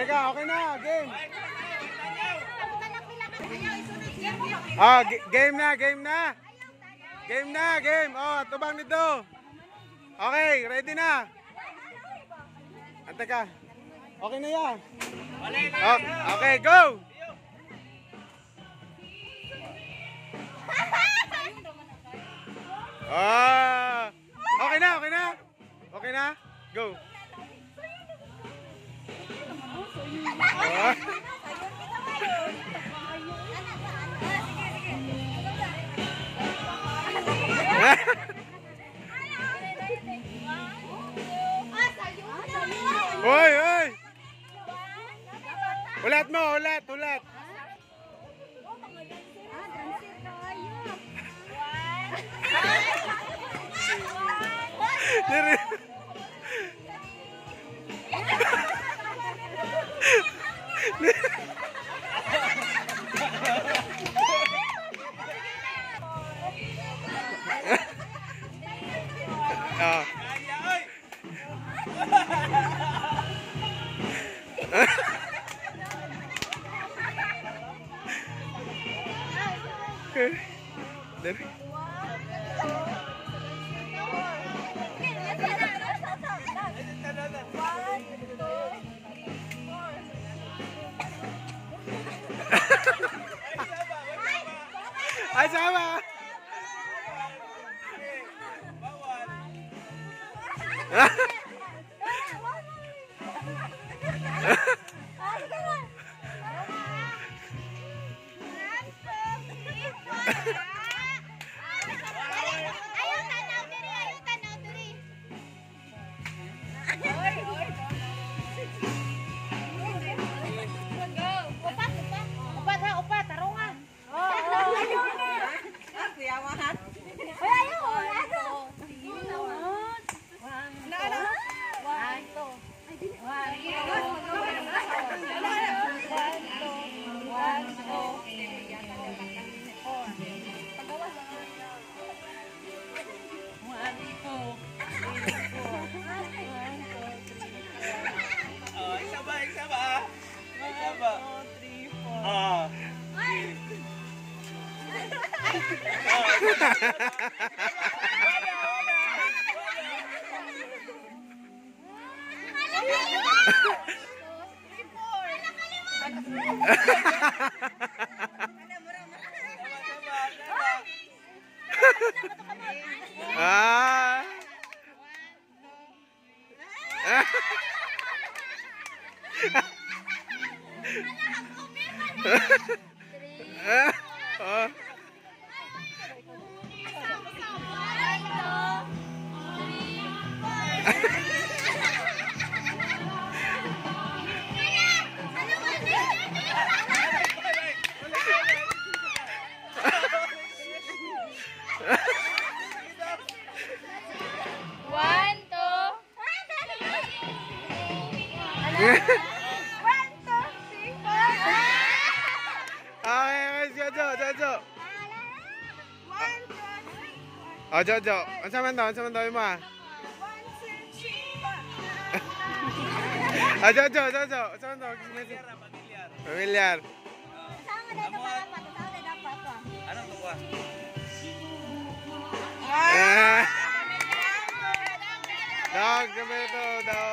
Teka, okay na, game. Ah, game na, game na. Game na, game. Oh, tubang nito. Okay, ready na. Teka. Okay na yan. Oh, okay, go. Ah, okay na, okay na. Okay na. Go. Oh. Hoy, hoy. Ulat mo, ulat, ulat. Dari. Ay, sama. Oh, Jojo. Unsa man daw mo? Ah, Jojo. Unsa man daw? Familiar. Anong tuwa? Dog, kami ito, dog.